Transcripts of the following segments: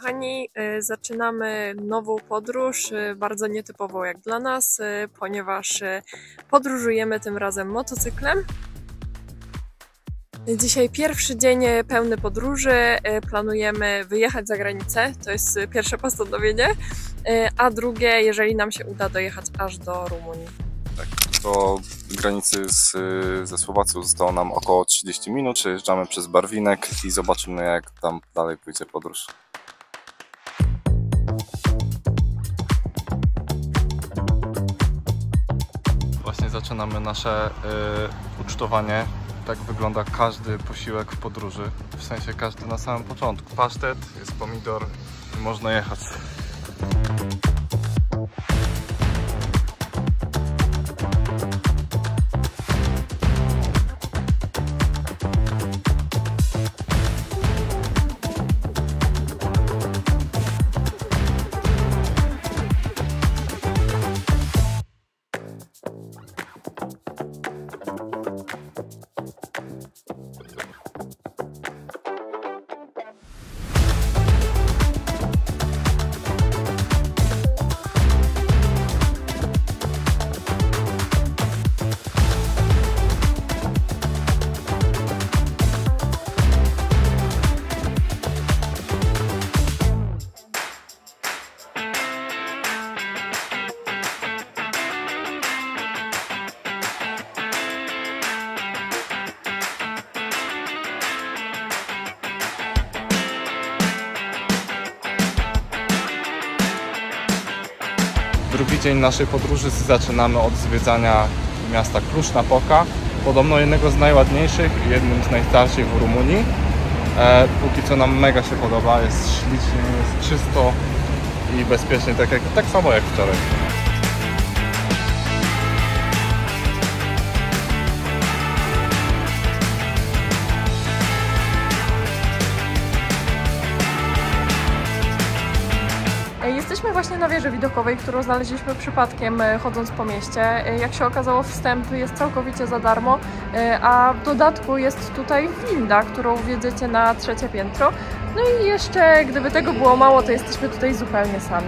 kochani, zaczynamy nową podróż, bardzo nietypową jak dla nas, ponieważ podróżujemy tym razem motocyklem. Dzisiaj pierwszy dzień pełny podróży, planujemy wyjechać za granicę, to jest pierwsze postanowienie, a drugie, jeżeli nam się uda, dojechać aż do Rumunii. Tak, do granicy ze Słowacją zostało nam około 30 minut, przejeżdżamy przez Barwinek i zobaczymy, jak tam dalej pójdzie podróż. Właśnie zaczynamy nasze ucztowanie. Tak wygląda każdy posiłek w podróży, w sensie każdy na samym początku. Pasztet, jest pomidor i można jechać. Drugi dzień naszej podróży zaczynamy od zwiedzania miasta Cluj-Napoca. Podobno jednego z najładniejszych i jednym z najstarszych w Rumunii. Póki co nam mega się podoba, jest ślicznie, jest czysto i bezpiecznie, tak samo jak wczoraj. Jesteśmy właśnie na wieży widokowej, którą znaleźliśmy przypadkiem chodząc po mieście. Jak się okazało, wstęp jest całkowicie za darmo, a w dodatku jest tutaj winda, którą wjedziecie na 3. piętro. No i jeszcze, gdyby tego było mało, to jesteśmy tutaj zupełnie sami.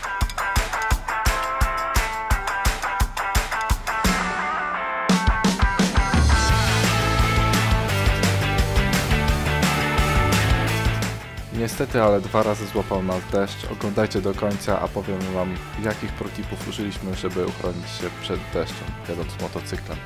Niestety, ale 2 razy złapał nas deszcz. Oglądajcie do końca, a powiem wam, jakich protipów użyliśmy, żeby uchronić się przed deszczem, jadąc motocyklem.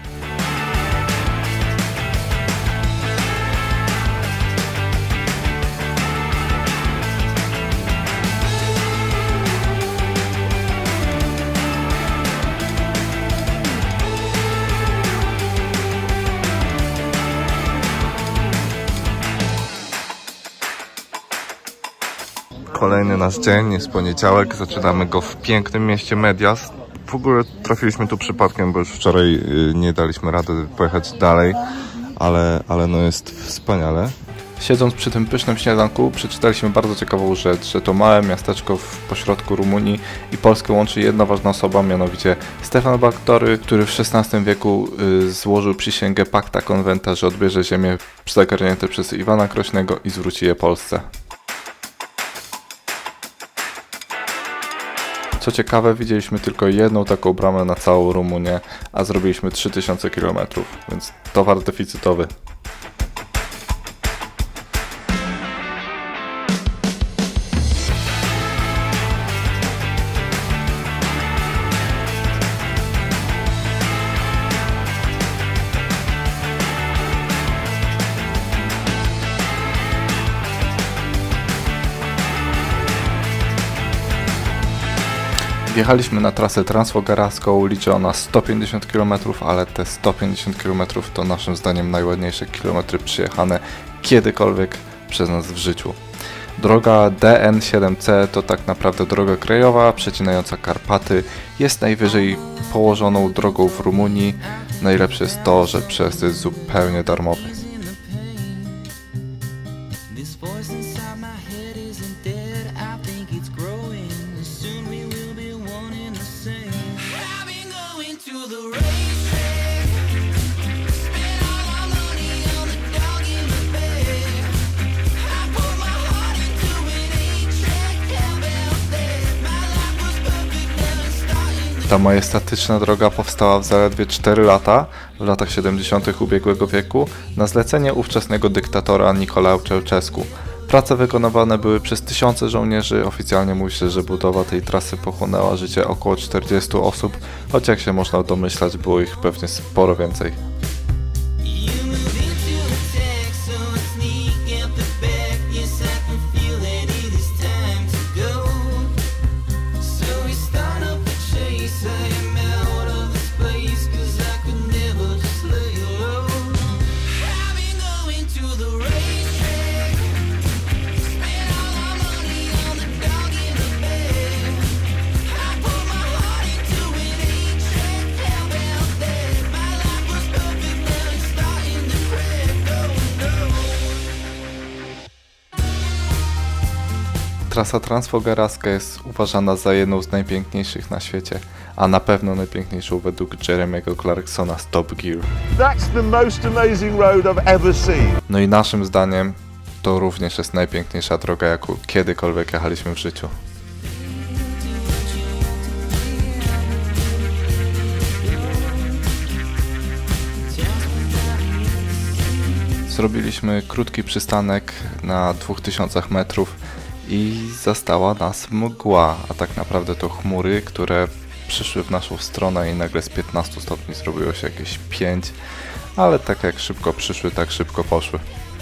Kolejny nasz dzień, jest poniedziałek, zaczynamy go w pięknym mieście Mediasz. W ogóle trafiliśmy tu przypadkiem, bo już wczoraj nie daliśmy rady pojechać dalej, ale no jest wspaniale. Siedząc przy tym pysznym śniadanku, przeczytaliśmy bardzo ciekawą rzecz, że to małe miasteczko w pośrodku Rumunii i Polskę łączy jedna ważna osoba, mianowicie Stefan Batory, który w XVI wieku złożył przysięgę Pacta Conventa, że odbierze ziemię zagarnięte przez Iwana Krośnego i zwróci je Polsce. Co ciekawe, widzieliśmy tylko jedną taką bramę na całą Rumunię, a zrobiliśmy 3000 km, więc towar deficytowy. Wjechaliśmy na trasę transfogaraską, liczy ona 150 km, ale te 150 km to naszym zdaniem najładniejsze kilometry przejechane kiedykolwiek przez nas w życiu. Droga DN7C to tak naprawdę droga krajowa przecinająca Karpaty, jest najwyżej położoną drogą w Rumunii. Najlepsze jest to, że przejazd jest zupełnie darmowy. Ta majestatyczna droga powstała w zaledwie 4 lata, w latach 70. ubiegłego wieku, na zlecenie ówczesnego dyktatora Nicolae Ceausescu. Prace wykonywane były przez tysiące żołnierzy. Oficjalnie mówi się, że budowa tej trasy pochłonęła życie około 40 osób, choć jak się można domyślać, było ich pewnie sporo więcej. Trasa transfogaracka jest uważana za jedną z najpiękniejszych na świecie, a na pewno najpiękniejszą według Jeremy'ego Clarksona z Top Gear. That's the most amazing road I've ever seen. No i naszym zdaniem to również jest najpiękniejsza droga, jaką kiedykolwiek jechaliśmy w życiu. Zrobiliśmy krótki przystanek na 2000 metrów i zastała nas mgła, a tak naprawdę to chmury, które przyszły w naszą stronę i nagle z 15 stopni zrobiło się jakieś 5, ale tak jak szybko przyszły, tak szybko poszły.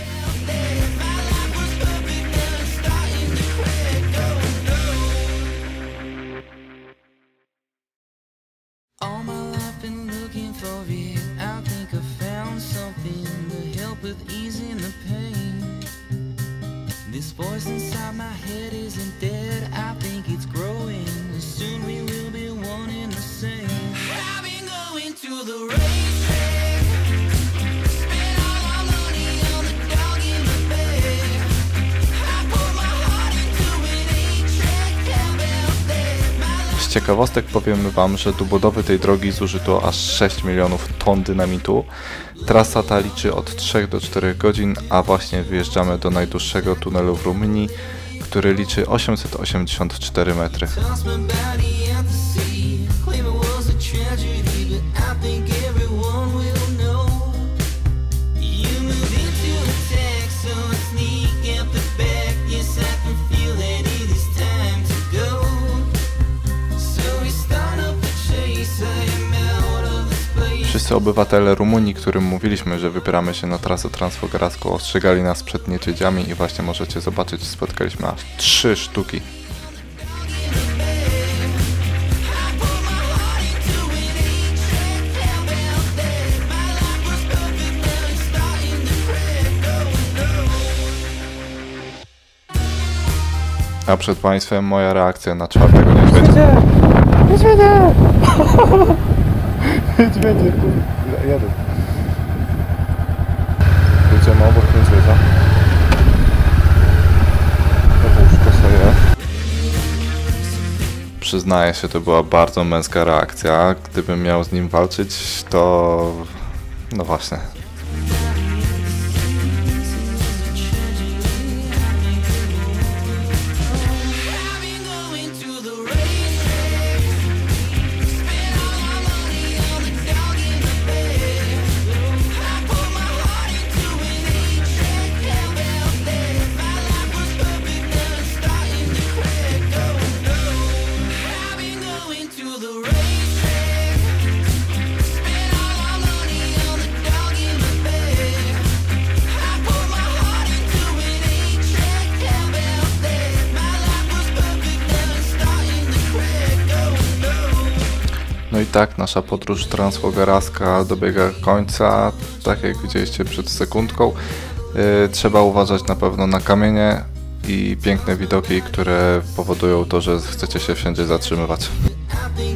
This voice inside my head isn't dead, I think it's growing. Soon we will be one and the same. I've been going to the racetrack, spent all our money on the dog in the bed. I put my heart into an 8-track, how about that? My life. Z ciekawostek powiemy wam, że do budowy tej drogi zużyto aż 6 milionów ton dynamitu. Trasa ta liczy od 3 do 4 godzin, a właśnie wjeżdżamy do najdłuższego tunelu w Rumunii, który liczy 884 metry. Wszyscy obywatele Rumunii, którym mówiliśmy, że wybieramy się na trasę transfogaracką, ostrzegali nas przed niedźwiedziami i właśnie możecie zobaczyć, spotkaliśmy aż 3 sztuki. A przed państwem moja reakcja na 4. niedźwiedzia. Niedźwiedzie! Niedźwiedzie, kurde, jadę. Pójdziemy obok niedźwiedzia. Łóżko sobie. Przyznaję się, to była bardzo męska reakcja. Gdybym miał z nim walczyć, to... no właśnie. No i tak nasza podróż transfogaracka dobiega końca, tak jak widzieliście przed sekundką. Trzeba uważać na pewno na kamienie i piękne widoki, które powodują to, że chcecie się wszędzie zatrzymywać.